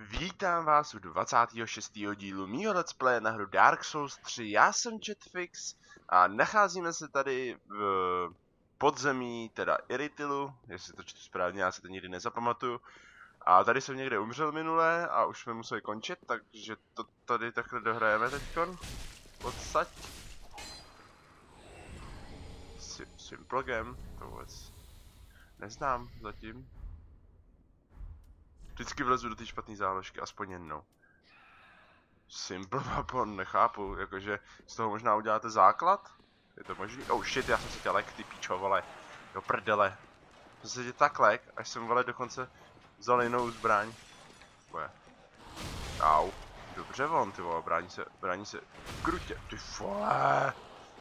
Vítám vás u 26. dílu mýho let's play na hru Dark Souls 3. Já jsem Chatfix a nacházíme se tady v podzemí, teda Iritilu, jestli to čtu správně, já si to nikdy nezapamatuju. A tady jsem někde umřel minule a už jsme museli končit, takže to tady takhle dohrajeme teďkon. Odsaď. Simple game, to vůbec neznám zatím. Vždycky vlezu do té špatné záložky, aspoň jednou. Simple weapon, nechápu, jakože z toho možná uděláte základ? Je to možný? Oh shit, já jsem si tě lek, ty píčo, vole. Jo prdele. Jsem si tě tak lek, až jsem, vole, dokonce vzal jinou zbraň. Bude. Au. Dobře von, ty vole, brání se v krutě, ty vole.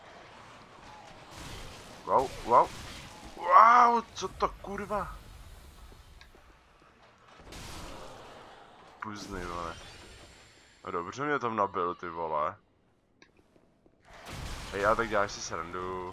Wow, co to kurva? Puzny, vole. No dobře mě tam nabil, ty vole. Hej, já tak děláš si srandu.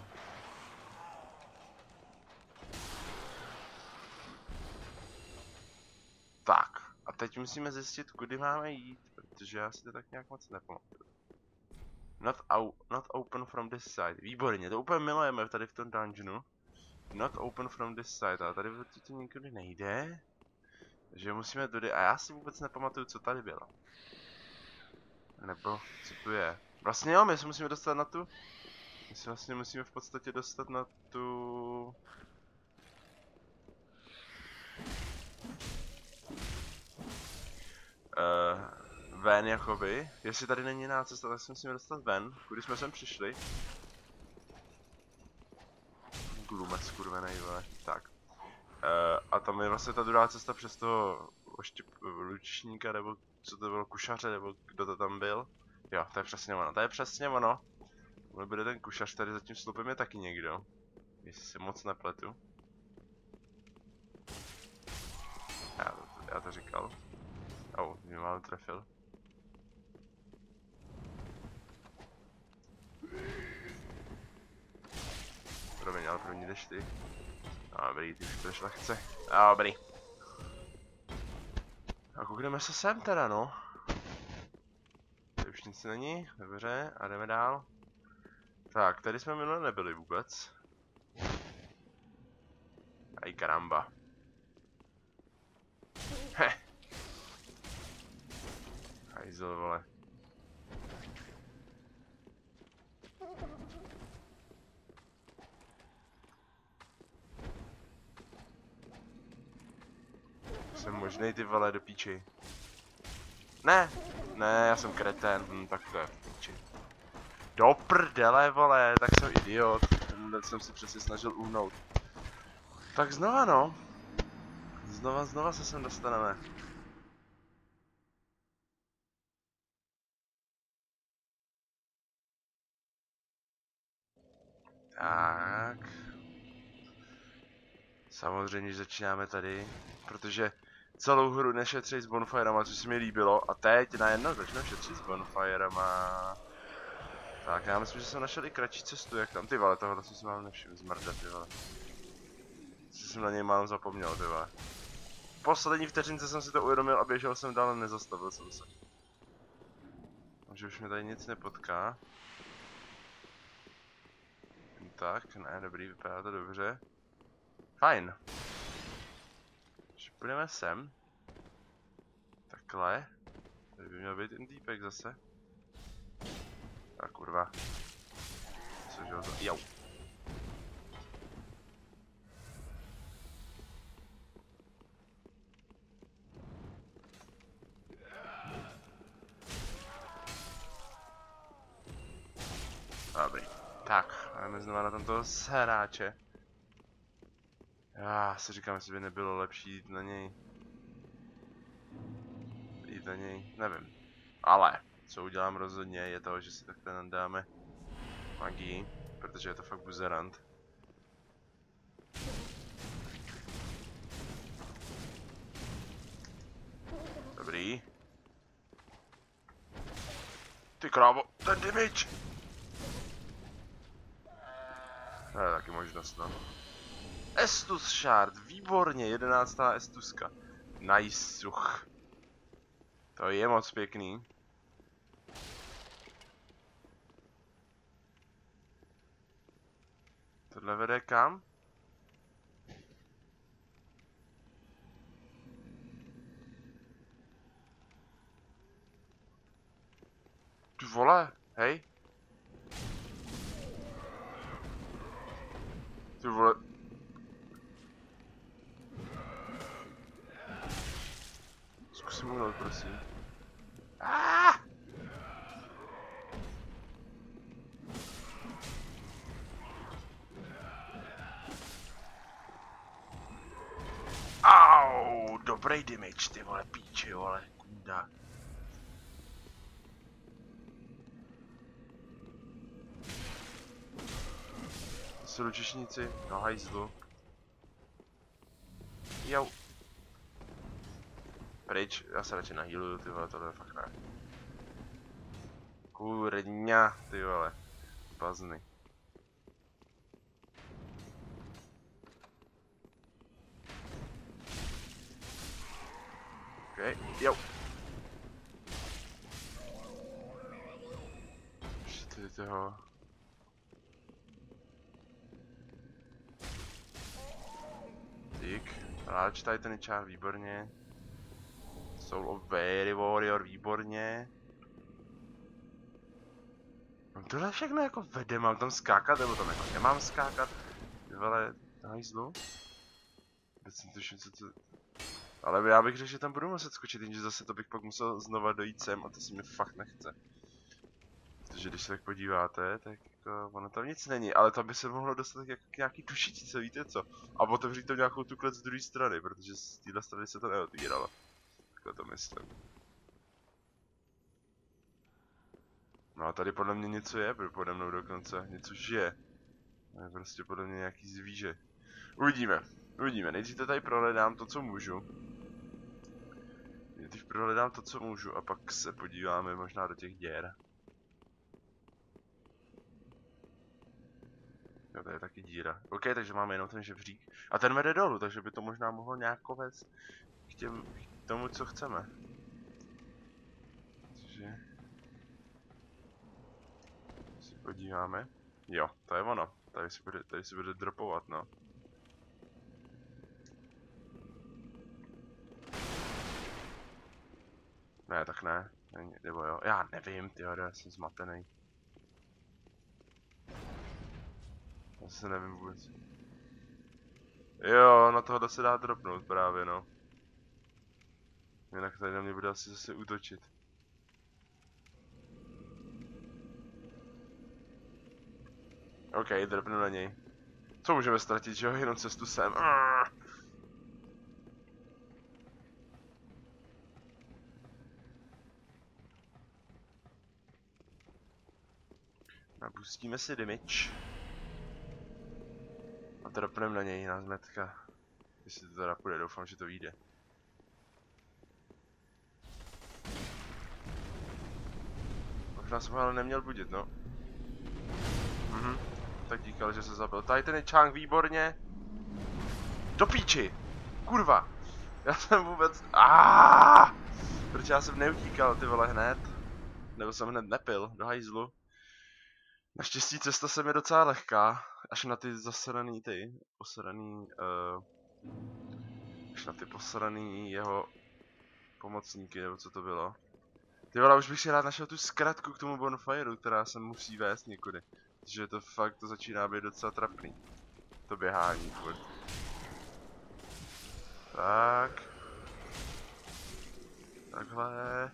Tak, a teď musíme zjistit, kudy máme jít, protože já si to tak nějak moc nepamatuju. Not open from this side. Výborně, to úplně milujeme tady v tom dungeonu. Not open from this side, ale tady to nikdy nejde. Takže musíme tudy, a já si vůbec nepamatuju, co tady bylo. Nebo, co tu je. Vlastně jo, my se musíme dostat na tu... My se vlastně musíme v podstatě dostat na tu... Ven jakoby. Jestli tady není jiná cesta, tak se musíme dostat ven, kudy jsme sem přišli. Glumec, kurvenej, vole. Tak. A tam je vlastně ta druhá cesta přes toho lučníka, nebo co to bylo, kušaře, nebo kdo to tam byl. Jo, to je přesně ono, to je přesně ono. Bude ten kušař, tady za tím slupem je taky někdo. Jestli si moc nepletu. Já to říkal. Au, mě málem trefil. Promiň, ale první jdeš ty. Dobrý, ty už jdeš lehce. Dobrý. A koukneme se sem teda, no. Tady už nic není, dobře, a jdeme dál. Tak, tady jsme minule nebyli vůbec. Aj karamba. Heh. Hajzel, vole. Jsem možnej, ty vole, do píči. Ne, já jsem kretén, tak to je v píči. Do prdele, vole, tak jsem idiot. Tenhle jsem si přesně snažil uhnout. Tak znova, no. Znova se sem dostaneme. Tak. Samozřejmě, že začínáme tady, protože celou hru nešetří s bonfirema, což se mi líbilo, a teď najednou začnu šetřit s bonfirema. Tak, já myslím, že jsem našel i kratší cestu, jak tam, ty vole, tohle jsem si mám nevšiml, zmrdat, ty vole. Jsem na něj málem zapomněl, ty vole. V poslední vteřince jsem si to uvědomil a běžel jsem dál a nezastavil jsem se. Takže už mě tady nic nepotká. Tak, ne, dobrý, vypadá to dobře. Fajn. Takže půjdeme sem. Takhle. Tady by měl být ten týpek zase. Tak kurva. Cože ho za... Jau. Dobrý. Tak, jdeme znova na tomto hráče. Já si říkám, jestli by nebylo lepší jít na něj. Nevím. Ale, co udělám rozhodně, je to, že si takhle nadáme magii, protože je to fakt buzerant. Dobrý. Ty krávo, ten damage! To je taky možnost, no. Estus Shard, výborně, 11. Estuska. Nice, such. To je moc pěkný. Tohle vede kam? Ty vole, hej. Ty vole. Zkusím uhnout, prosím. Au, dobrý damage, ty vole, píči, vole, kunda. To jsou lučišníci, no hajzlu. Jau. Pryč, já se radši nahýluju, ty vole, tohle fakt ne. Kurňa, ty vole, pazny. Okay, jo. Ještě toho. Dík. Ráč tady ten čár, výborně. Soul of Very Warrior, výborně. No tohle všechno jako vede, mám tam skákat, nebo tam jako nemám skákat. Vele, hajzlu. Vůbec netuším, co to... Ale já bych řekl, že tam budu muset skočit, jenže zase to bych pak musel znova dojít sem a to se mi fakt nechce. Protože když se tak podíváte, tak jako ono tam nic není, ale tam by se mohlo dostat jako k nějaký dušičce, víte co? A otevřít to nějakou tu klec z druhé strany, protože z téhle strany se to neotvíralo. Takhle to myslím. No a tady podle mě něco je, pode mnou dokonce, něco žije. To je prostě podle mě nějaký zvíře. Uvidíme, uvidíme, nejdřív to tady prohledám to, co můžu. Nejdřív prohledám to, co můžu a pak se podíváme možná do těch děr. Jo, to je taky díra. OK, takže máme jenom ten žebřík. A ten vede dolů, takže by to možná mohlo nějak vést k tomu, co chceme. Takže... si podíváme. Jo, to je ono. Tady si bude dropovat, no. Ne, tak ne. Nebo jo, já nevím, tyjo, já jsem zmatený. Já se nevím vůbec. Jo, na tohle se dá dropnout právě, no. Jinak tady na mě bude asi zase útočit. OK, dropnu na něj. Co můžeme ztratit, že jo? Jenom cestu sem. Napustíme si damage. A dropneme na něj, na zmetka. Jestli to teda půjde, doufám, že to vyjde. Možná jsem ho ale neměl budit, no. Tak díkal, že se zabil. Tady ten je čánk, výborně. Do píči! Kurva! Já jsem vůbec... Proč já jsem neutíkal, ty vole, hned? Nebo jsem hned nepil, do hajzlu. Naštěstí cesta se mi docela lehká. Až na ty zasraný až na ty posraný jeho pomocníky, nebo co to bylo. Ty vole, už bych si rád našel tu zkratku k tomu bonfireu, která se musí vést někudy. Protože to fakt, to začíná být docela trapný. To běhání, furt. Tak. Takhle.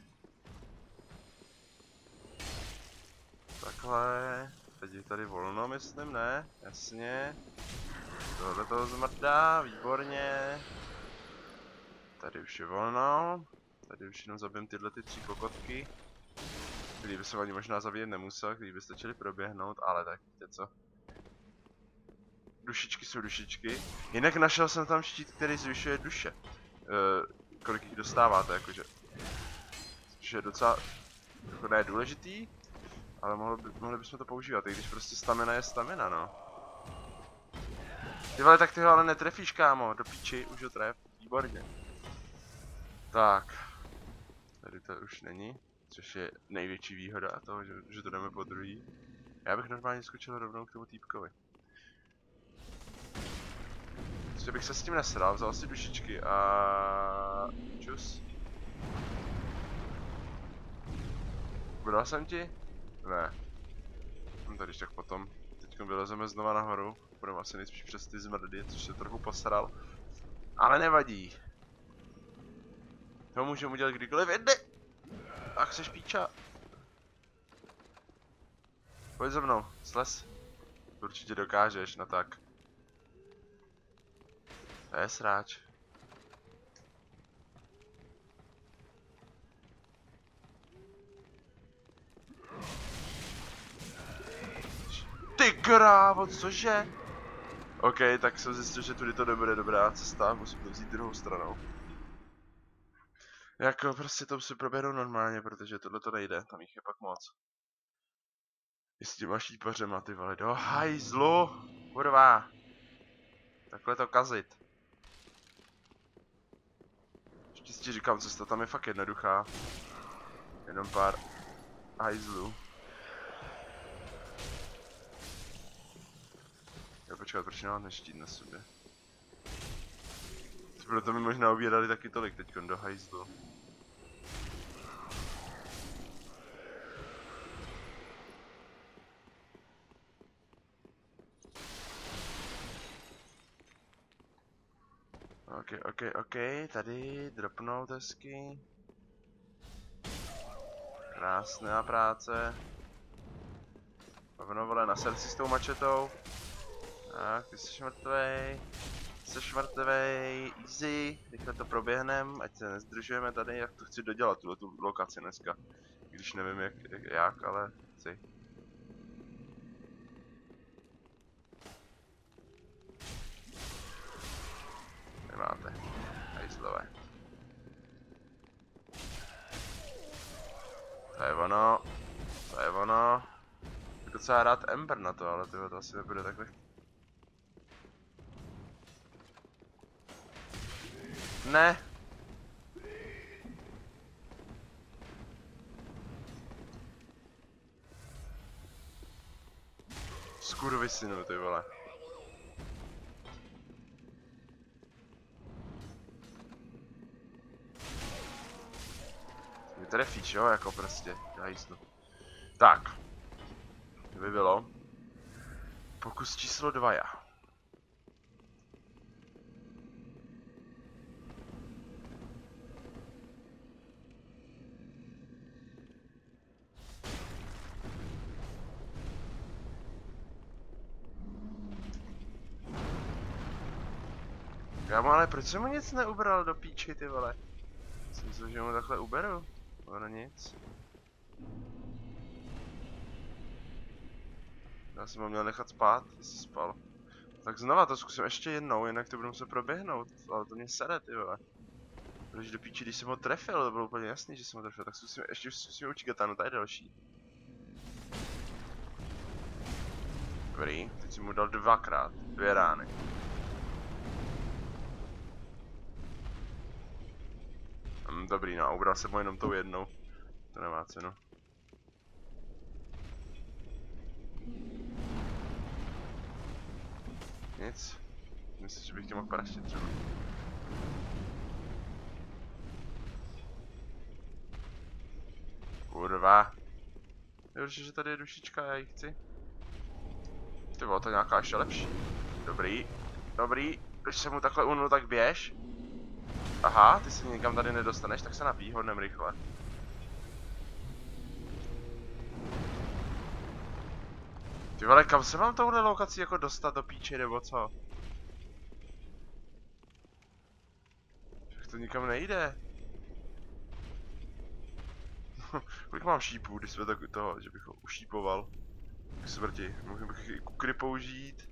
Takhle. Teď je tady volno, myslím, ne? Jasně. Tohle toho zmrdá, výborně. Tady už je volno. Tady už jenom zabijem tyhle ty 3 kokotky. Který by se ani možná zabíjet nemusel, který by stačili proběhnout, ale tak víte co. Dušičky jsou dušičky. Jinak našel jsem tam štít, který zvyšuje duše. Kolik jich dostáváte, jakože. Což je docela, jako ne důležitý, ale mohli bychom to používat, i když prostě stamina je stamina, no. Ty vole, tak ty ho ale netrefíš, kámo, do píči, už ho tref, výborně. Tak. Tady to už není, což je největší výhoda toho, že to jdeme po druhý. Já bych normálně skočil rovnou k tomu týpkovi. Prostě bych se s tím nesral, vzal si dušičky a... čus. Ubral jsem ti? Ne. No tady tak potom. Teď vylezeme znova nahoru. Budeme asi nejspíš přes ty zmrdy, což se trochu posral. Ale nevadí. To můžeme udělat kdykoliv jde. Ach, seš píča. Pojď za mnou, slez. Určitě dokážeš, no tak. To je sráč. Ty krávo, cože? OK, tak jsem zjistil, že tudy to nebude dobrá cesta, musím to vzít druhou stranou. Jako prostě to musím proběhnout normálně, protože tohle to nejde, tam jich je pak moc. I s těma šípařema, ty vole, do hajzlu, kurva. Takhle to kazit. Štěstí říkám, cesta tam je fakt jednoduchá. Jenom pár hajzlů. Jo, počkat, proč nemám ten štít na sobě? Proto mi možná ubírali taky tolik teďkon do hajzlu. OK, tady dropnout hezky. Krásná práce. Rovno vole na srdci s tou mačetou. Tak, ty jsi mrtvej. Jsi mrtvej, easy. Rychle to proběhnem, ať se nezdržujeme tady, jak to chci dodělat, tu lokaci dneska. Když nevím jak, ale chci. Nemáte. Hajzlové. To je ono. To je ono. Docela rád Ember na to, ale tyhle to asi nebude takhle. Ne. Skurvisinu, ty vole. Mě trefíš, jo, jako prostě, já jistu. Tak. To by bylo. Pokus číslo 2. Kámo, ale proč jsem mu nic neubral do píči, ty vole? Jsem myslel, že mu takhle uberu. Ono nic. Já jsem ho měl nechat spát, jestli spal. Tak znova to zkusím ještě jednou, jinak to budu muset proběhnout. Ale to mě sere, ty vole. Protože do píči, když jsem ho trefil, to bylo úplně jasný, že jsem ho trefil. Tak zkusím učit katanu, tady je další. Dobrý, teď jsem mu dal 2krát, 2 rány. Dobrý, no a ubral jsem mu jenom tou jednou. To nemá cenu. Nic. Myslím, že bych tě mohl praštit třeba. Kurva. Je určitě, že tady je dušička, já ji chci. Ty bylo to nějaká ještě lepší. Dobrý. Dobrý. Když jsem mu takhle unul, tak běž. Aha, ty se nikam tady nedostaneš, tak se napí hodnem rychle. Ty vole, kam se mám touhle lokací jako dostat do píče, nebo co? To nikam nejde. Kolik mám šípů, když jsme tak toho, že bych ho ušípoval k smrti. Mohl bych i kukry použít.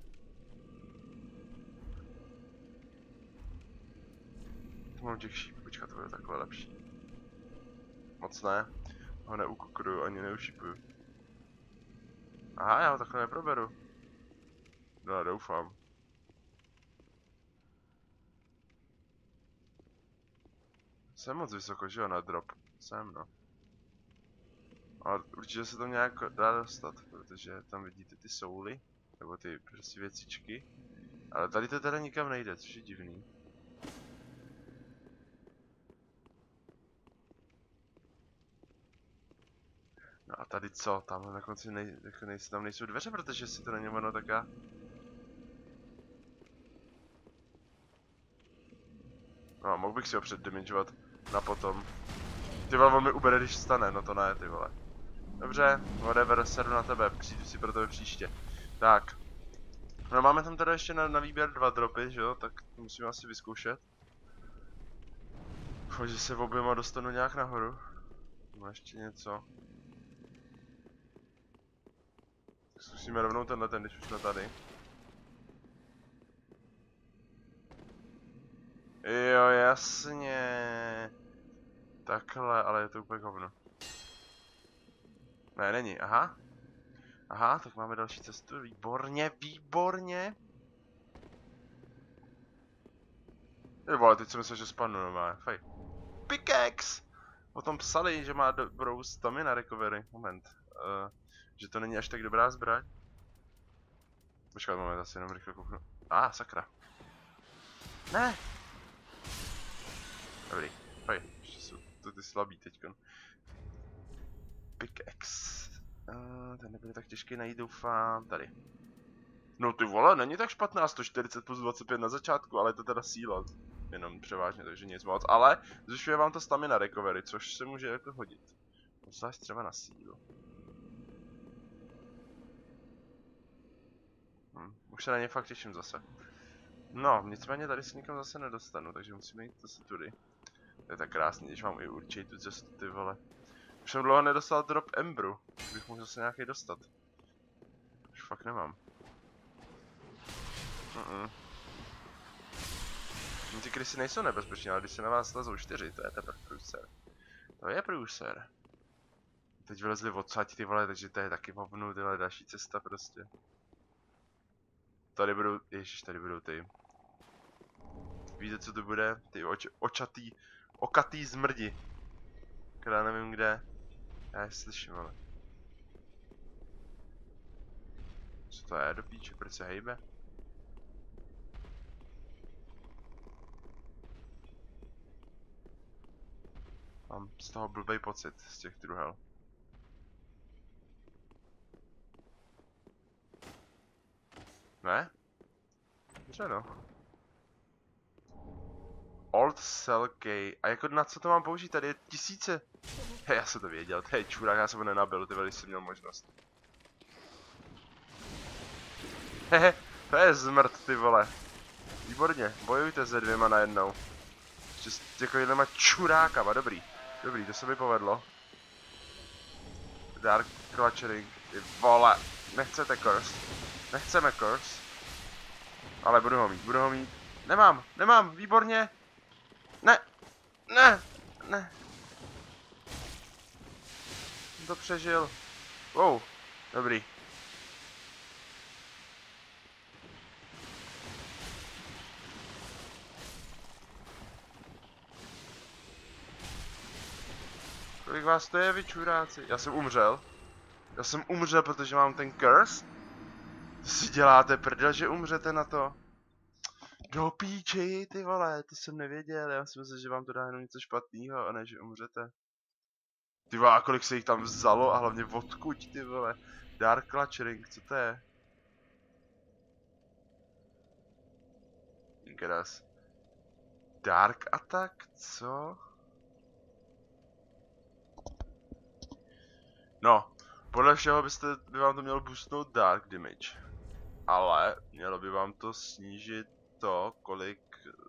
Mám těch šípů, počkat, to bude takhle lepší. Moc ne. Ho neukukruju, ani neušípuju. Aha, já ho takhle neproberu. No, doufám. Jsem moc vysoko, že jo, na drop. Jsem, no. Ale určitě se to nějak dá dostat, protože tam vidíte ty souly, nebo ty prostě věcičky. Ale tady to teda nikam nejde, což je divný. No a tady co? Tamhle na konci tam nejsou dveře, protože si to není ono taká. No, mohl bych si ho předdimenžovat na potom. Ty vole, on mi ubere, když stane, no to ne, ty vole. Dobře, whatever, seru na tebe, přijdu si pro tebe příště. Tak. No máme tam teda ještě na výběr 2 dropy, že jo, tak musíme asi vyzkoušet. Že se v oběma dostanu nějak nahoru. Má ještě něco. Zkusíme rovnou tenhle, když už jsme tady. Jo, jasně. Takhle, ale je to úplně hovno. Ne, není, aha. Aha, tak máme další cestu, výborně, výborně. Vole, teď jsem myslel, že spadnu normálně, fej. Pickaxe! O tom psali, že má dobrou stamina recovery, moment. Že to není až tak dobrá zbraň. Počkat, moment, asi jenom rychle kouknu. Sakra. Ne! Dobrý, fej, ještě jsou to ty slabý teďkon. Pickaxe. Ten nebude tak těžký najít, doufám, tady. No ty vole, není tak špatná, 140 plus 25 na začátku, ale je to teda síla. Jenom převážně, takže nic moc, ale zvyšuje vám to stamina recovery, což se může jako hodit. Zvlášť třeba na sílu. Už se na ně fakt těším zase. No, nicméně tady se nikam zase nedostanu, takže musíme jít zase tudy. To je tak krásný, když mám i určitě tu cestu, ty vole. Už jsem dlouho nedostal drop Embru, bych mohl zase nějaký dostat. Už fakt nemám. Ty krysy nejsou nebezpečné, ale když se na vás lezou 4, to je teprve průser. To je průser. Teď vylezli odsaď ty vole, takže to je taky hovnu, tyhle další cesta prostě. Tady budou, ježiš, tady budou ty. Víte, co to bude? Ty okatý zmrdi. Která nevím kde. Já je slyším, ale. Co to je do píče, proč se hejbe? Mám z toho blbej pocit, z těch truhel. Ne? Dobře no. Old Cell Key. A jako na co to mám použít? Tady je tisíce. Hej, já jsem to věděl, to je čurák, já jsem ho nenabil, ty vole, když jsem měl možnost. Hehe, to je zmrt, ty vole. Výborně, bojujte se 2 najednou. Ještě s takovýhlema čurákama, dobrý. Dobrý, to se mi povedlo. Dark Clutchering, ty vole. Nechcete curse. Nechceme curse. Ale budu ho mít. Nemám, výborně. Ne. Jsem to přežil. Wow, dobrý. Kolik vás to je, vy čuráci? Já jsem umřel, protože mám ten curse. To si děláte prdel, že umřete na to. Do píči, ty vole, to jsem nevěděl, já si myslím, že vám to dá jenom něco špatného a ne, že umřete. Ty vole, a kolik se jich tam vzalo a hlavně odkud, ty vole. Dark Clutchering, co to je? Ingras. Dark Attack, co? No, podle všeho by vám to mělo boostnout Dark Damage. Ale mělo by vám to snížit to, kolik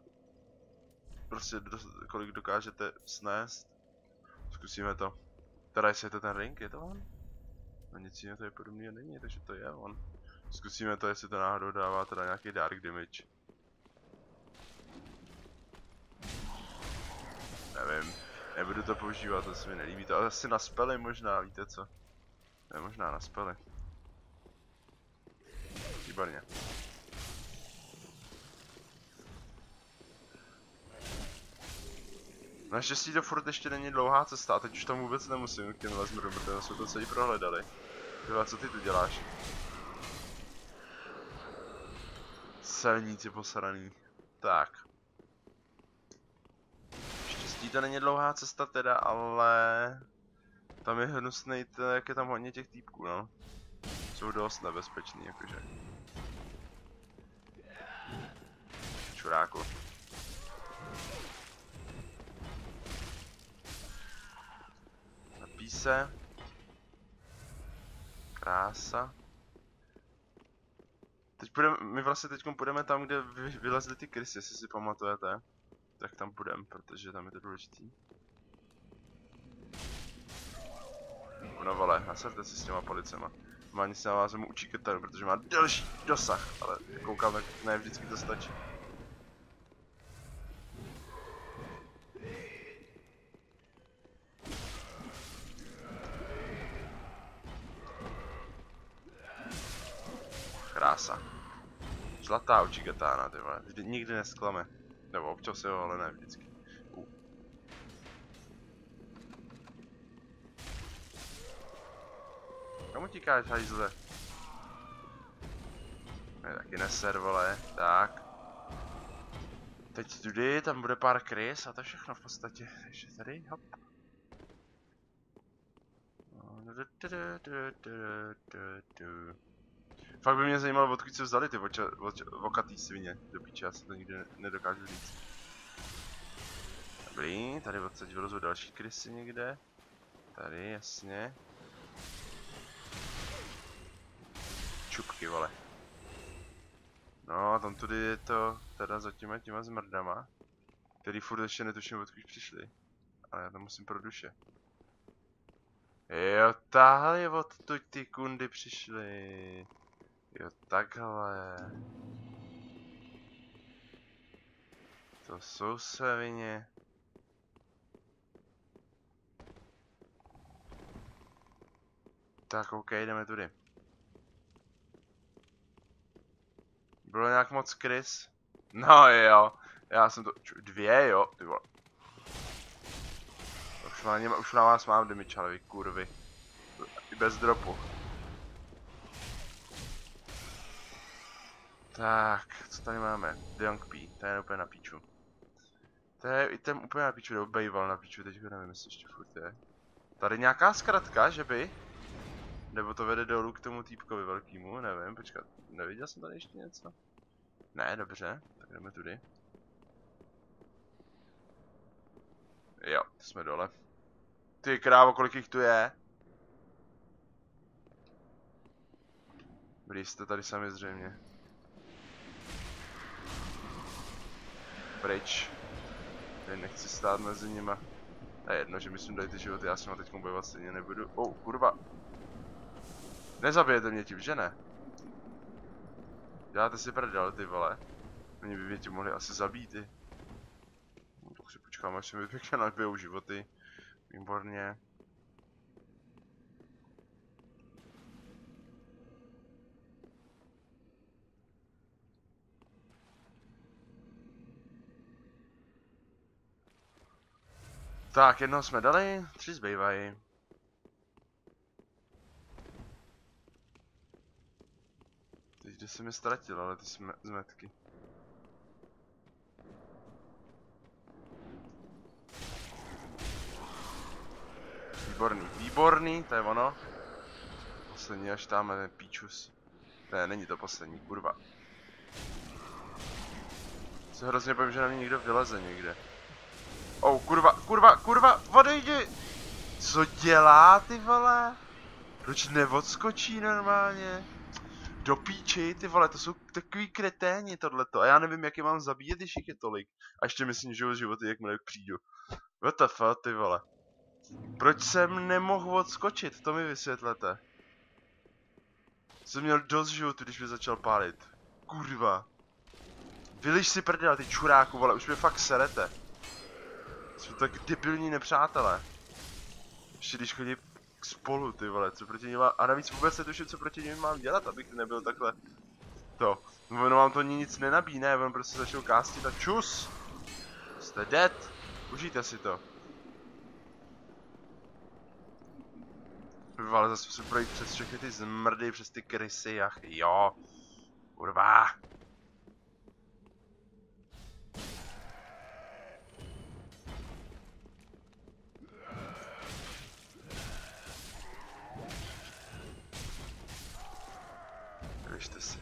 dokážete snést. Zkusíme to. Teda jestli je to ten ring, je to on? No nic jiného tady podobného není, takže to je on. Zkusíme to, jestli to náhodou dává teda nějaký dark damage. Nevím, nebudu to používat, to se mi nelíbí, to asi na spely možná, víte co? Ne, možná na spely. Výborně. Naštěstí to furt ještě není dlouhá cesta a teď už tam vůbec nemusím k těmhle zmrům, protože jsme to celý prohledali. Tyhle, co ty tu děláš? Celníci posraný. Tak. Štěstí to není dlouhá cesta teda, ale... Tam je hnusnej, jak je tam hodně těch týpků, no. Jsou dost nebezpečný, jakože. Čuráku. Napí se. Krása. My vlastně teď půjdeme tam, kde vylezly ty krysy, jestli si pamatujete. Tak tam půjdeme, protože tam je to důležitý. No vole, naserte si s těma policema. Má nic na vás mu učí kytaru, protože má delší dosah, ale koukám, tak ne vždycky to stačí. Krása. Zlatá uchigatána, ty vole. Nikdy nesklame. Nebo občas jo, ale ne vždycky. Kam utíkáš, hajzle? Ne, taky neser, vole. Tak. Teď tudy, tam bude pár krys a to všechno v podstatě. Takže tady, hop. Fakt by mě zajímalo, odkud se vzali ty vokatý svině. Do píče, já se to nikdy nedokážu říct. Dobrý, tady odsaď vylezou další krysy někde. Tady, jasně. Čupky, vole. No a tam tudy je to teda za těma zmrdama. Který furt ještě netuším, odkud přišli. Ale já tam musím pro duše. Jo, tahle je odtud ty kundy přišly. Jo, takhle. To jsou svině. Tak, OK, jdeme tudy. Bylo nějak moc krys? No jo, já jsem to... Dvě, jo, ty vole. Už na vás mám damage, ale vy kurvy. I bez dropu. Tak, co tady máme? Young P, to je úplně na píču. To je i ten úplně na píču, nebo bejval na píču, teď nevím, jestli ještě furt je. Tady nějaká zkratka, že by? Nebo to vede dolů k tomu týpkovi velkýmu, nevím, počkat. Neviděl jsem tady ještě něco? Ne, dobře, tak jdeme tudy. Jo, jsme dole. Ty krávo, kolik jich tu je? Dobrý, jste tady sami zřejmě. Pryč. Tady nechci stát mezi nima. A jedno, že myslím dají ty životy, já s nima teď bojovat stejně nebudu. Kurva. Nezabijete mě tím, že ne? Děláte si prdel, ty vole. Oni by mě tím mohli asi zabít, ty. No, tak si počkám, až se mi pěkně nabijou životy. Výborně. Tak, jednoho jsme dali, 3 zbývají. Teď kde jsem je ztratil, ale ty zmetky. Výborný, výborný, to je ono. Poslední až tam ten píčus. Ne, není to poslední, kurva. Se hrozně bojím, že na mě někdo vyleze někde. Kurva, odejdi! Co dělá, ty vole? Proč neodskočí normálně? Do píči, ty vole, to jsou takový kreténi tohleto. A já nevím, jak je mám zabíjet, když jich je tolik. A ještě myslím, že o životy, jakmile přijdu. WTF, ty vole. Proč jsem nemohl odskočit? To mi vysvětlete. Jsem měl dost životu, když mě začal pálit. Kurva. Vyliž si prdel, ty čuráku, vole, už mě fakt serete. Jsou tak debilní nepřátelé. Ještě když chodí spolu, ty vole, co proti ním mám, a navíc vůbec netuším, co proti ním mám dělat, abych nebyl takhle. To, ono vám to nic nenabíjí, ne, on prostě začal kástit a čus. Jste dead. Užijte si to. Ale zase musím projít přes všechny ty zmrdy, přes ty krysy, ach jo. Kurva. Běžte si.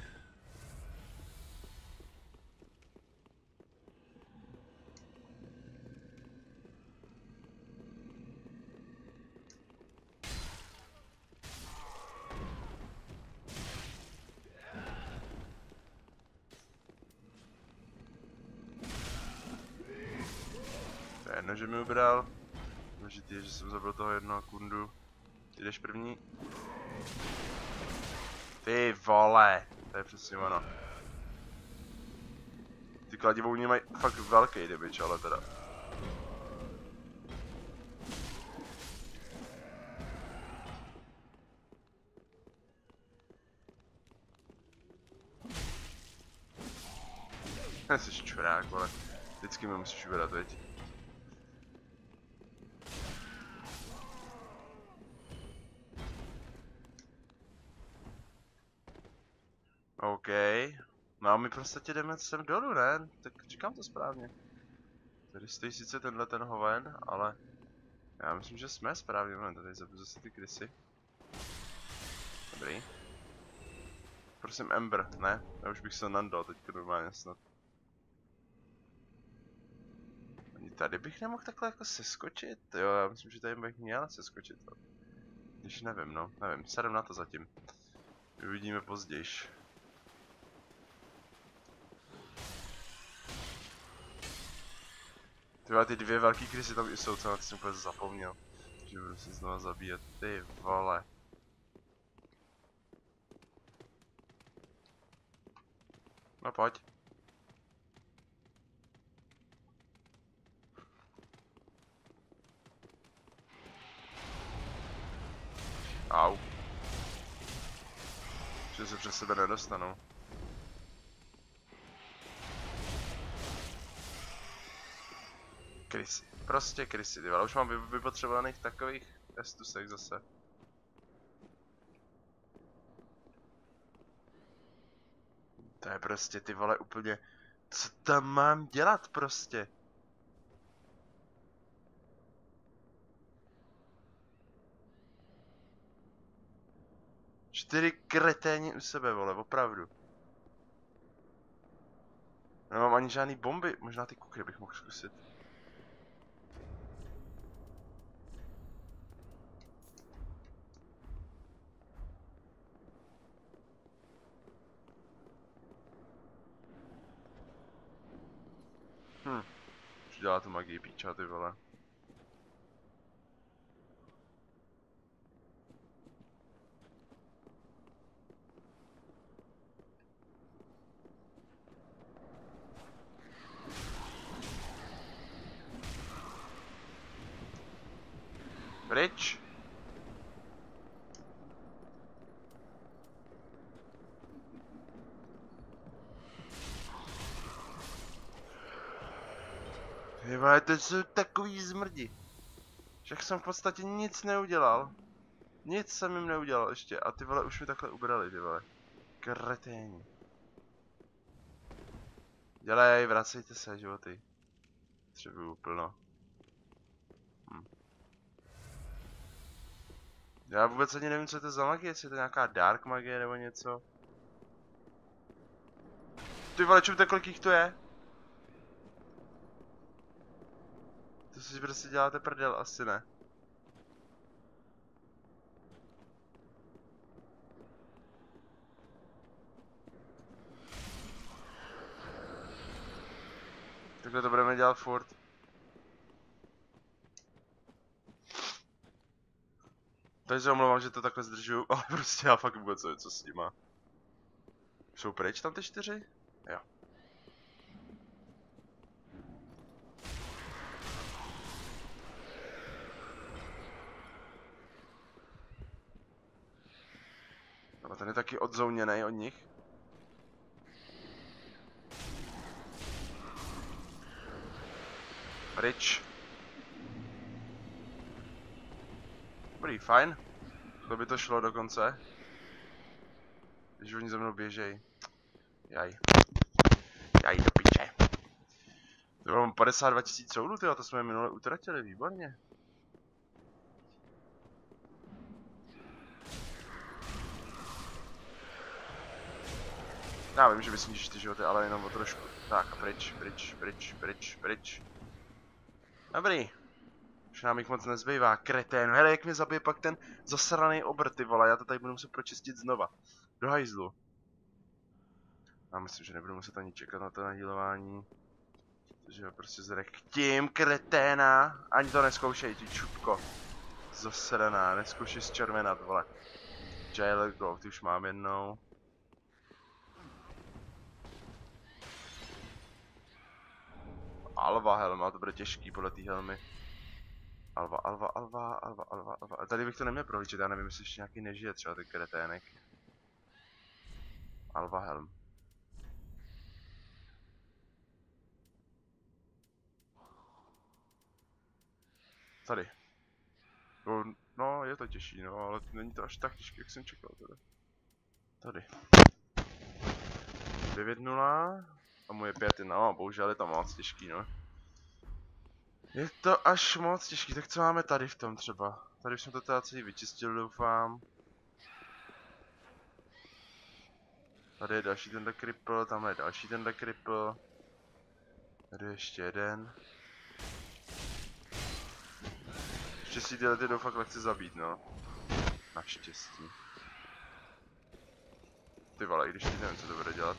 To je jedno, že mi ubral. Důležitý je, že jsem zabil toho jednoho kundu. Ty jdeš první. Ty vole, to je přesně ono. Ty kladivouni mají fakt velký damage, ale teda. Jsi čurák, vole. Vždycky mi musíš ubrat, veď. OK. No a my prostě jdeme sem dolů, ne? Tak říkám to správně. Tady stojí sice tenhle ten hoven, ale já myslím, že jsme správně. Moment, tady zabiju zase ty krysy. Dobrý. Prosím Ember, ne? Já už bych se nandal teďka normálně snad. Ani tady bych nemohl takhle jako seskočit? Jo, já myslím, že tady bych měl seskočit. Když nevím, no. Nevím, sedem na to zatím. Uvidíme pozdějiš. Tyhle ty dvě velký krysy tam jsou, co na ty jsem úplně zapomněl. Že budu si znova zabíjet, ty vole. No pojď. Au. Že se přes sebe nedostanu. Krysy. Prostě krysy, ty vole. Už mám vypotřebovaných takových estusek zase. To je prostě, ty vole, úplně... Co tam mám dělat prostě? Čtyři kreténi u sebe, vole, opravdu. Nemám ani žádný bomby, možná ty kukry bych mohl zkusit. Už dělá tu magii píča, ty vole. Pryč. Ty vole, to jsou takový zmrdi. Však jsem v podstatě nic neudělal. Nic jsem jim neudělal ještě a ty vole už mi takhle ubrali, ty vole. Kreténi. Dělej, vracejte se, životy. Potřebuju plno. Já vůbec ani nevím, co to je za magie, jestli je to nějaká dark magie nebo něco. Ty vole, čumte, kolik jich to je? To si prostě děláte prdel, asi ne. Takhle to budeme dělat furt. Takže se omlouvám, že to takhle zdržuju, ale prostě já fakt vůbec nevím, co s nima. Jsou pryč tam ty 4? Jo. Ale ten je taky odzouněný od nich. Pryč. Dobrý, fajn. To by to šlo dokonce. Když oni za mnou běžej. Jaj. Jaj do piče. To mám 52 000 soulů, tyjo, to jsme minule utratili, výborně. Já vím, že mi snížíš ty životy, ale jenom o trošku. Tak, pryč. Dobrý. Už nám jich moc nezbývá, kretén. Hele, jak mě zabije pak ten zasraný obr, ty vole, já to tady budu muset pročistit znova. Do hajzlu. Já myslím, že nebudu muset ani čekat na to nahýlování. Takže ho prostě zrechtím, kreténa. Ani to neskoušej, ty čupko. Zasraná, neskoušej zčervenat, vole. Jailer Go, ty už mám jednou. Alva helma, to bude těžký podle té helmy. Alva. Tady bych to neměl prohlížet, já nevím, jestli ještě nějaký nežije třeba ten kretének. Alva helm. Tady. No, je to těžší, no, ale není to až tak těžké, jak jsem čekal teda. Tady. 9-0. A mu je 5-1, no, bohužel je to moc těžký, no. Je to až moc těžký, tak co máme tady v tom třeba? Tady už jsem to teda celý vyčistil, doufám. Tady je další tenhle cripple, tamhle je další tenhle cripple. Tady je ještě jeden. Štěstí tyhle ty doufám lehce zabít, no. Naštěstí. Ty vole, i když teď nevím, co to bude dělat.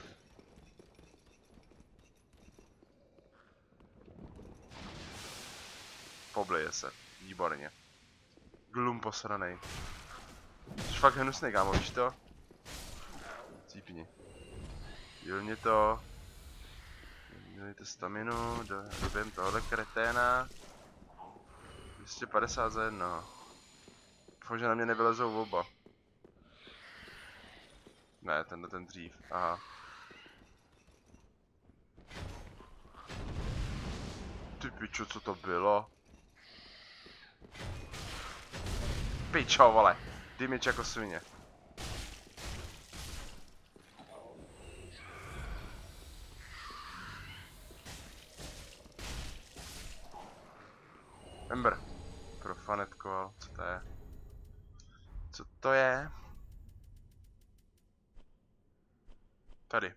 Poblije se. Výborně. Glum posranej. Jsi fakt hnusný, kámo, víš to? Cípni. Děl mě to. Mějte staminu, dobijem tohle kreténa. 250 za jedno. Doufám, že na mě nevylezou oba. Ne, tenhle ten dřív, aha. Ty pičo, co to bylo? Pičo, vole. Dymič jako svině. Ember. Profanetkoval, co to je? Co to je? Tady.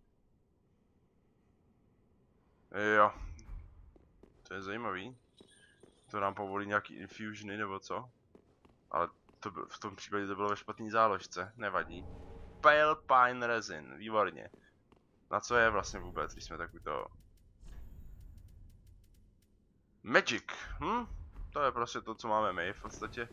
Jo. To je zajímavý. To nám povolí nějaký infusiony nebo co? Ale to v tom případě to bylo ve špatný záložce, nevadí. Pale Pine Resin, výborně. Na co je vlastně vůbec, když jsme tak u toho? Magic, to je prostě to, co máme my v podstatě.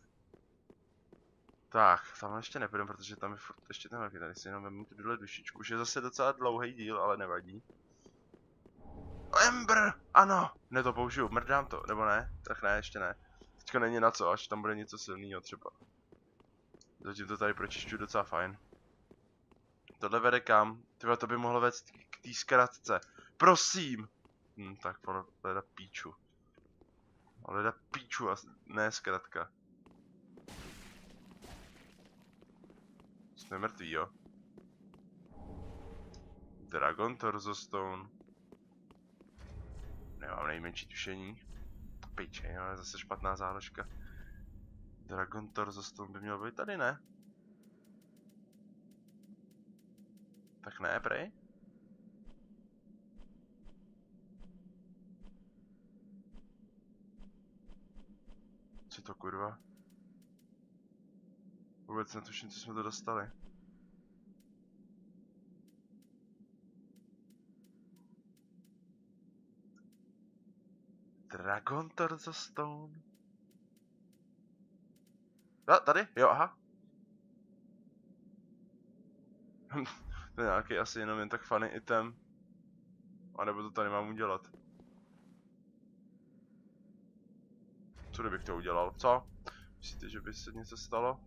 Tak, tam ještě nepůjdem, protože tam je furt ještě ten velký, tady si jenom vemu tuhle dušičku, už je zase docela dlouhý díl, ale nevadí. Ember, ano, ne to použiju, mrdám to, nebo ne? Tak ne, ještě ne. Teďka není na co, až tam bude něco silného třeba. Zatím to tady pročišťuju docela fajn. Tohle vede kam? Tyhle to by mohlo vést k té zkratce. Prosím! Tak leda píču. Leda píču a ne zkratka. Jsme mrtví, jo? Dragon Torso Stone. Nemám nejmenší tušení. Piče, jo, zase špatná záložka. Dragon Torso Stone by měl být tady, ne? Tak ne, prej? Co to kurva? Vůbec netuším, co jsme to dostali. Dragon Torso Stone? A, tady? Jo, aha. To je nějaký asi jenom jen tak funny item. A nebo to tady mám udělat. Co kdybych to udělal? Co? Myslíte, že by se něco stalo?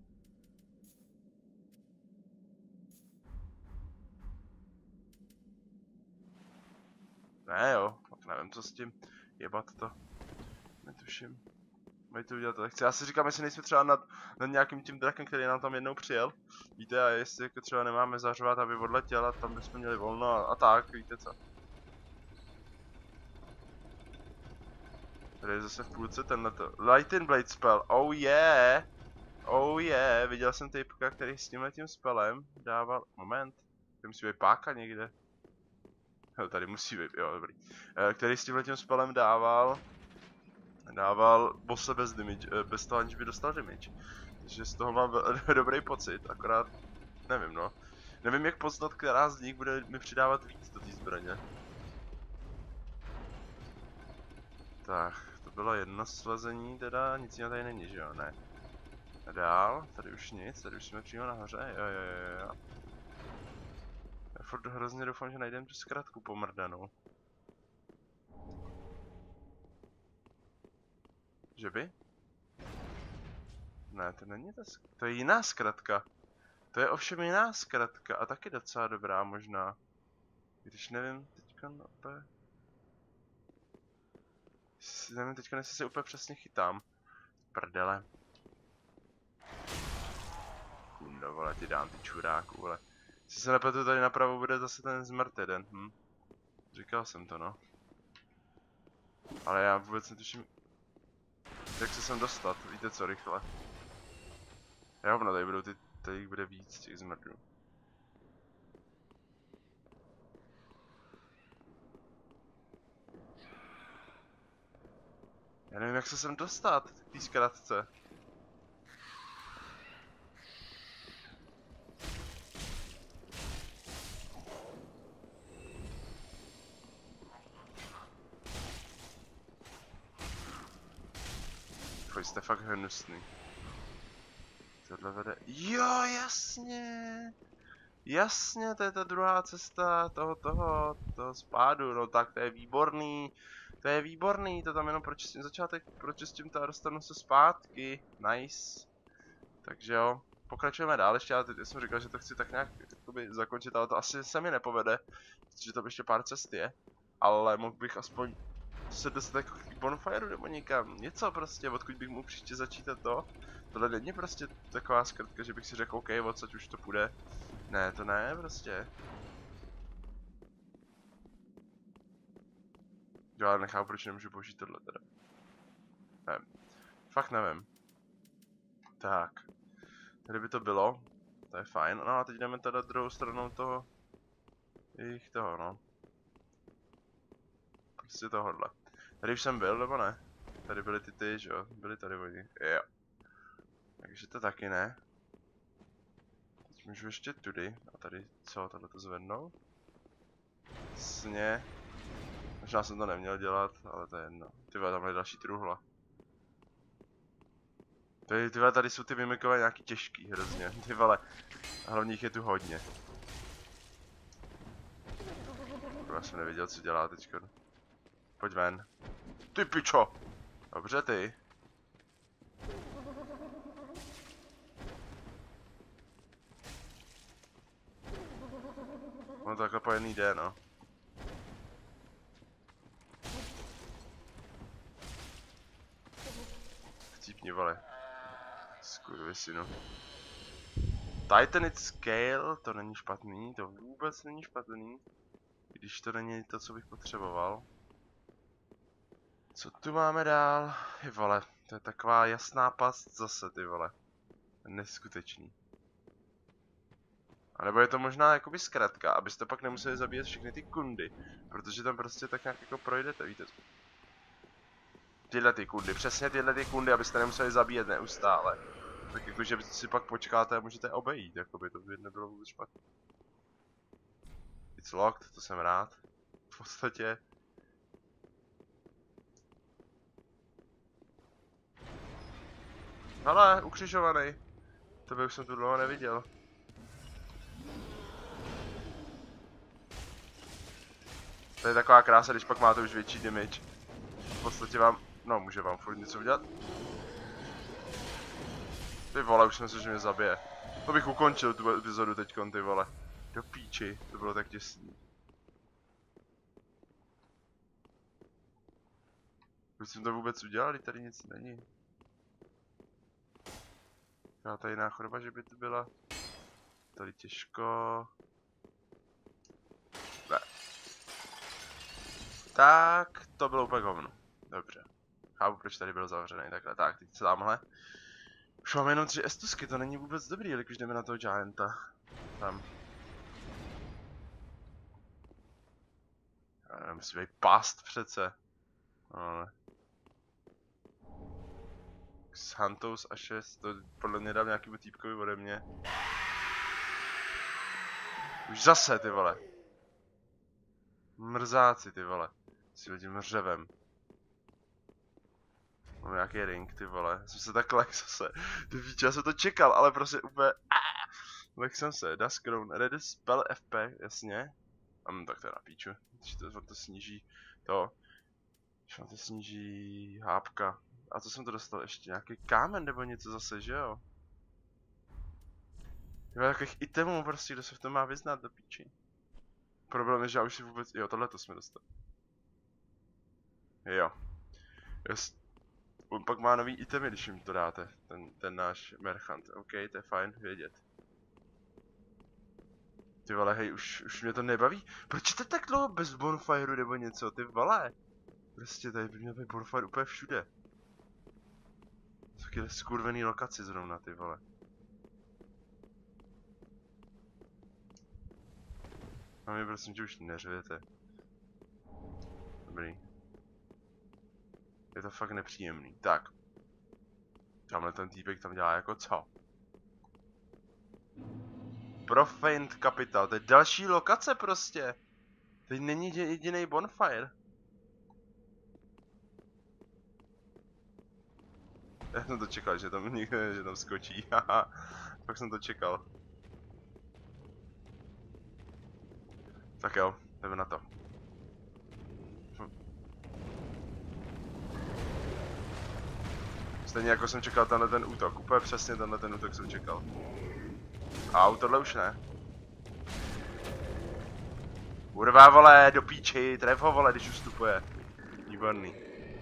Ne jo, tak nevím co s tím. Jebat to. Netuším. Mají to udělat lehce. Já si říkám, jestli nejsme třeba nad nějakým tím drakem, který nám tam jednou přijel. Víte, a jestli jako třeba nemáme zařovat, aby odletěl a tam bychom měli volno a tak, víte co. Tady je zase v půlce tenhleto. Lightning Blade spell, oh yeah! Oh yeah, viděl jsem typka, který s tímhletím spellem dával, moment, tady musí být páka někde. Jo, tady musí být, jo, dobrý. Který s tímhletím spellem dával bosse bez damage, bez toho, aniž by dostal damage. Takže z toho mám dobrý pocit, akorát, nevím no. Nevím jak poznat, která z nich bude mi přidávat víc do té zbraně. Tak, to bylo jedno slazení teda, nic jiného tady není, že jo, ne. A dál, tady už nic, tady už jsme přímo nahoře, jo. Já furt hrozně doufám, že najdeme tu zkratku pomrdanou. Že by? Ne, to není ta zkratka, to je jiná zkratka. To je ovšem jiná zkratka a taky docela dobrá možná. Když nevím teďka úplně... Nevím teďka, jestli se úplně přesně chytám. Prdele. Kundo, vole, ti dám ty čuráku, vole. Jestli se nepletu, tady napravo bude zase ten zmrt jeden, Říkal jsem to, no. Ale já vůbec netuším, jak se sem dostat, víte co, rychle. Já hovno, tady budou tady bude víc těch zmrdů. Já nevím, jak se sem dostat k té zkratce. Jste fakt hnusný. Tohle vede... Jo, jasně! Jasně, to je ta druhá cesta toho spádu, no tak to je výborný. To je výborný, to tam jenom pročistím začátek, pročistím to a dostanu se zpátky. Nice. Takže jo, pokračujeme dál ještě, ale teď jsem říkal, že to chci tak nějak jakoby zakončit, ale to asi se mi nepovede, protože tam ještě pár cest je. Ale mohl bych aspoň se dostat jako k bonfireu nebo někam, něco prostě, odkud bych mohl příště začít to. Tohle není prostě taková zkratka, že bych si řekl, OK, odsaď už to půjde. Ne, to ne, prostě. Jo, ale nechápu, proč nemůžu použít tohle teda. Nevím. Fakt nevím. Tak. Tady by to bylo. To je fajn. No a teď jdeme teda druhou stranou toho... jejich toho, no. Prostě tohohle. Tady už jsem byl, nebo ne? Tady byly ty, že jo? Byly tady oni. Jo. Takže to taky ne. Teď můžu ještě tudy. A tady co? Tohle to zvednou? Jasně. Možná jsem to neměl dělat, ale to je jedno. Tyhle, tam je další truhla. Tyhle, tady jsou ty mimikové nějaký těžký hrozně. Ty vole. Hlavně jich je tu hodně. Já jsem nevěděl, co dělá teďka. Pojď ven. Ty pičo! Dobře ty. No takhle po jedný jde, no. Chcípni, vole. Skurvisinu. Titanite Scale, to není špatný, to vůbec není špatný. Když to není to, co bych potřeboval. Co tu máme dál? Ty vole, to je taková jasná past zase, ty vole. Neskutečný. A nebo je to možná jakoby zkratka, abyste pak nemuseli zabíjet všechny ty kundy. Protože tam prostě tak nějak jako projdete, víte. Tyhle ty kundy, přesně tyhle ty kundy, abyste nemuseli zabíjet neustále. Tak jakože si pak počkáte a můžete obejít, jakoby to by nebylo vůbec špatně. It's locked, to jsem rád. V podstatě. Hele, ukřižovaný. To bych jsem tu dlouho neviděl. To je taková krása, když pak máte už větší damage. V podstatě vám, no může vám furt něco udělat. Ty vole, už jsem si, že mě zabije. To bych ukončil tu epizodu teďkon, ty vole. Do píči, to bylo tak těsný. Proč jsem to vůbec udělal, tady nic není. Nějaká tajná choroba, že by to byla. Tady těžko. Ne. Tak, to bylo úplně hovno. Dobře. Chápu, proč tady byl zavřený takhle. Tak, teď se tamhle. Už máme jenom 3 estusky, to není vůbec dobrý, jelikož jdeme na toho Gianta. Tam. Musí být past přece. Ale. Santos a 6, to podle mě dal nějakýmu týpkovi ode mě. Už zase, ty vole. Mrzáci, ty vole. S tím řevem. Mám nějaký ring, ty vole. Jsem se tak lek zase. Ty víč, já jsem to čekal, ale prostě úplně... Lek jsem se. Dusk Crown. Ready spell FP, jasně. Tak to je na píču. To sníží to. To sníží hápka. A co jsem to dostal ještě? Nějaký kámen nebo něco zase, že jo? Jo, takových itemů prostě, kdo se v tom má vyznat do píči. Problém je, že já už si vůbec... Jo, tohle to jsme dostali. Jo. On pak má nový itemy, když jim to dáte. Ten náš merchant. OK, to je fajn vědět. Ty vole, hej, už mě to nebaví. Proč je to tak dlouho bez bonfireu nebo něco, ty vole? Prostě tady by měl být bonfire úplně všude. Taky skurvený lokaci zrovna, ty vole. A mě prosím tě už neřvěte. Dobrý. Je to fakt nepříjemný. Tak. Tamhle ten týpek tam dělá jako co? Profaned Capital, to je další lokace prostě. Teď není jediný bonfire. Já jsem to čekal, že tam někde, že tam skočí, haha. Pak jsem to čekal. Tak jo, jdeme na to. Stejně jako jsem čekal tenhle ten útok, úplně přesně tenhle ten útok jsem čekal. A tohle už ne. Urvá, vole, do píči, tref ho, vole, když ustupuje. Výborný.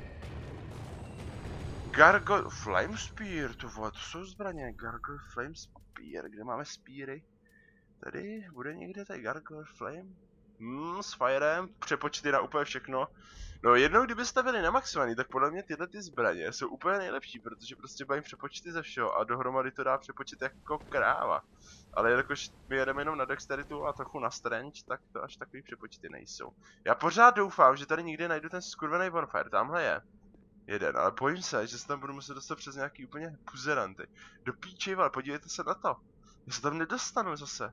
Gargoyle Flame Spear, to vole, to jsou zbraně. Gargoyle Flame Spear, kde máme speary? Tady, bude někde tady Gargoyle Flame? S firem, přepočty na úplně všechno. No jednou kdybyste byli namaxovaný, tak podle mě tyhle ty zbraně jsou úplně nejlepší, protože prostě mají přepočty ze všeho a dohromady to dá přepočet jako kráva. Ale jakož my jedeme jenom na dexteritu a trochu na strength, tak to až takový přepočty nejsou. Já pořád doufám, že tady někde najdu ten skurvený bonfire, tamhle je. Jeden, ale bojím se, že se tam budu muset dostat přes nějaký úplně puzeranty. Do píči, ale podívejte se na to. Já se tam nedostanu zase.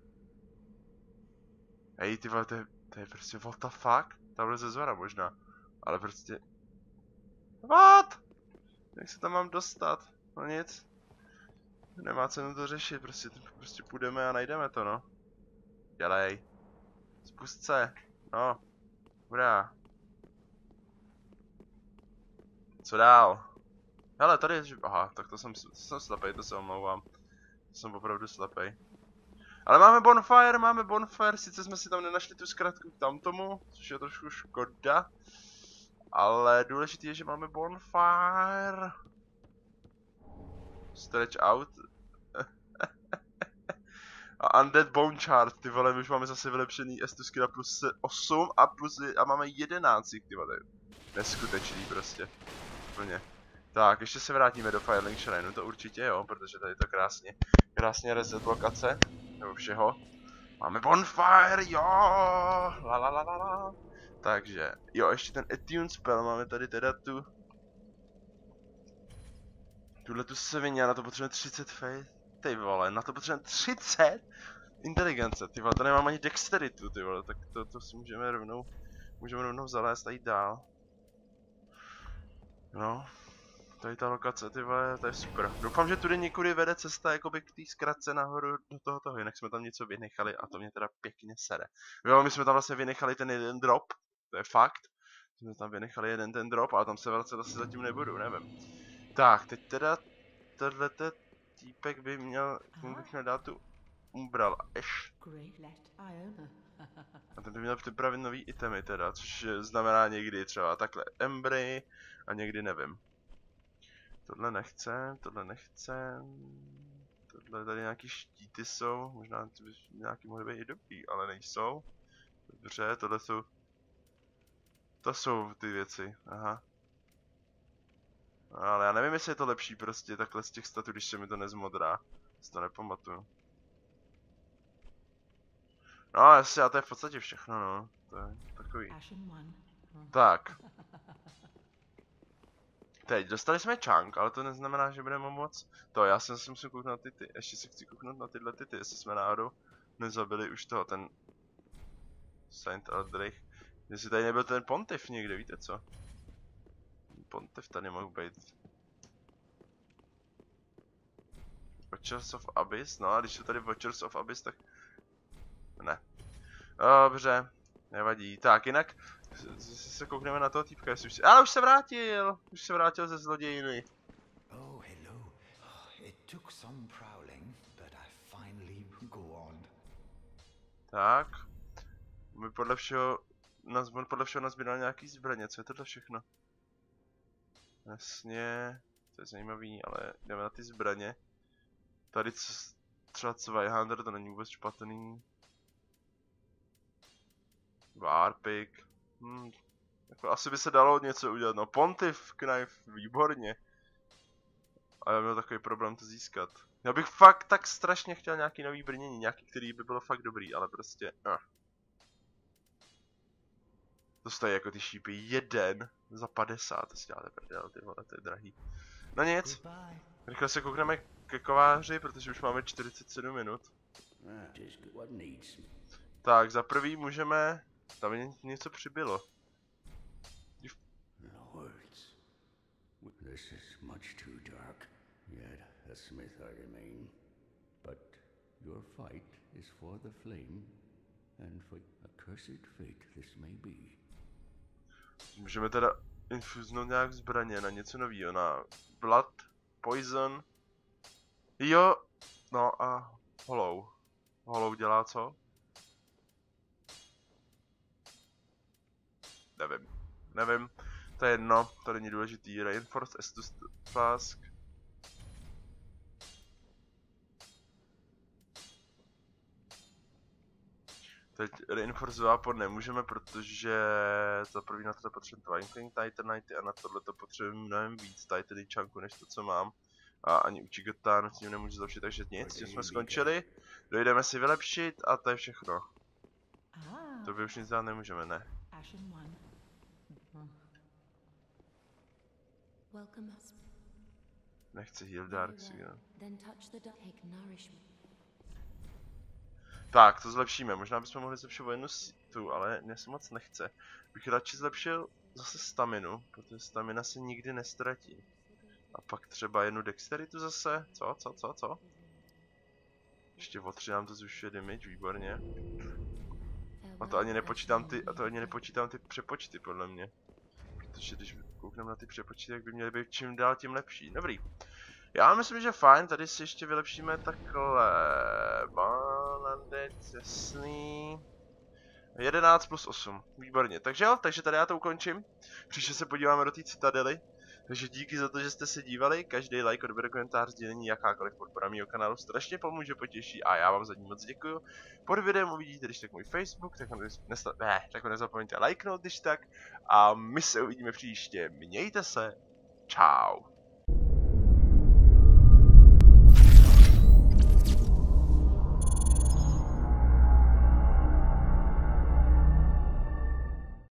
Hej, ty vole, to je prostě what the fuck? Tamhle ze zvora možná. Ale prostě... What? Jak se tam mám dostat? No nic. Nemá cenu to řešit, prostě půjdeme a najdeme to, no. Dělej. Spust se. No. Dobrá. Co dál? Hele, tady je... Aha, tak to jsem slepej, to se omlouvám. To jsem opravdu slepej. Ale máme bonfire, sice jsme si tam nenašli tu zkratku k tamtomu, což je trošku škoda. Ale důležité je, že máme bonfire. Stretch out. A Undead Bone Chart, ty vole, my už máme zase vylepšený estusky na plus 8 a máme 11, ty vole. Neskutečný prostě. Plně. Tak, ještě se vrátíme do Firelink Shrine, to určitě jo, protože tady je to krásně reset lokace, nebo všeho. Máme bonfire, jo, la. Takže, jo, ještě ten Attune spell, máme tady teda tuhletu svině, na to potřebujeme 30 faith, ty vole, na to potřebujeme 30 inteligence, ty vole, to nemám ani dexteritu, ty vole, tak to si můžeme rovnou zalézt a jít dál. No, tady ta lokace, ty vole, to je super. Doufám, že tudy někudy vede cesta jakoby k té zkratce nahoru do toho, jinak jsme tam něco vynechali a to mě teda pěkně sere. Jo, my jsme tam vlastně vynechali ten jeden drop, to je fakt. Jsme tam vynechali jeden ten drop, ale tam se vracet asi zatím nebudu, nevím. Tak, teď teda tohlete týpek by měl, bych měl dát tu Umbral Ash. A ten by měl připravit nový itemy teda, což znamená někdy třeba takhle Embry a někdy nevím. Tohle nechcem, Tady nějaký štíty jsou, možná nějaký mohly být i dobrý, ale nejsou. Dobře, tohle jsou... To jsou ty věci, aha. Ale já nevím, jestli je to lepší prostě takhle z těch statů, když se mi to nezmodrá. Si to nepamatuju. No, jasně, a to je v podstatě všechno, no. To je takový. Tak. Teď, dostali jsme chunk, ale to neznamená, že budeme moc. To, já jsem si musím kouknout na ty. Ještě se chci kouknout na tyhle ty, jestli jsme náhodou nezabili už toho, ten... Saint Aldrich. Jestli tady nebyl ten Pontiff někde, víte co? Pontiff tady mohl být. Watchers of Abyss, no a když jsou tady Watchers of Abyss, tak... Ne. Dobře, nevadí. Tak, jinak se koukneme na toho týpka, jestli už se... Ale už se vrátil ze zlodějiny. Oh, hello. It took some prowling, but I finally go on. Tak. My podle všeho nazbíral nějaký zbraně, co je tohle všechno? Jasně, to je zajímavý, ale jdeme na ty zbraně. Tady třeba Zweihander, to není vůbec špatný. Warpick. Jako asi by se dalo něco udělat, no Pontiff Knife, výborně. A já měl takový problém to získat. Já bych fakt tak strašně chtěl nějaký nový brnění, nějaký, který by bylo fakt dobrý, ale prostě... To stojí jako ty šípy 1 za 50, to si děláte prdel, ty vole, to je drahý. No nic, rychle se koukneme ke kováři, protože už máme 47 minut. Tak, za prvý můžeme... Tam něco přibylo. This is much too dark, yet a smith I remain. But your fight is for the flame, and for a cursed fate this may be. Můžeme teda infuznout nějak zbraně na něco novýho, na blood, poison. Jo, no a hollow. Hollow dělá co? Nevím. To je jedno, to není důležitý. Reinforced Estus Flask. Teď Reinforced Weapon nemůžeme, protože za první na to potřebujeme Twinkling Titanite a na tohle to potřebujeme mnohem víc Titany chunku než to, co mám. A ani Uchigatanu s tím nemůžu zlepšit, takže nic, tím jsme skončili. Dojdeme si vylepšit a to je všechno. To by už nic dát nemůžeme, ne. Nechci heal dark signal. Tak, to zlepšíme. Možná bychom mohli zlepšit vojennou sítu, ale mě se moc nechce. Bych radši zlepšil zase staminu, protože stamina se nikdy nestratí. A pak třeba jednu dexteritu zase. Co? Ještě o 3 nám to zvyšuje damage, výborně. A to ani nepočítám ty přepočty, podle mě. Protože když koukneme na ty přepočty, tak by měly být čím dál tím lepší. Dobrý. Já myslím, že fajn, tady si ještě vylepšíme takhle. Banandec, jasný. 11 plus 8, výborně. Takže jo, takže tady já to ukončím. Příště se podíváme do té citadely. Takže díky za to, že jste se dívali. Každý like, odběr, komentář, sdílení, jakákoliv podpora mýho kanálu strašně pomůže, potěší a já vám za ní moc děkuju. Pod videem uvidíte když tak můj Facebook, tak ho nezapomeňte lajknout když tak. A my se uvidíme příště. Mějte se. Čau.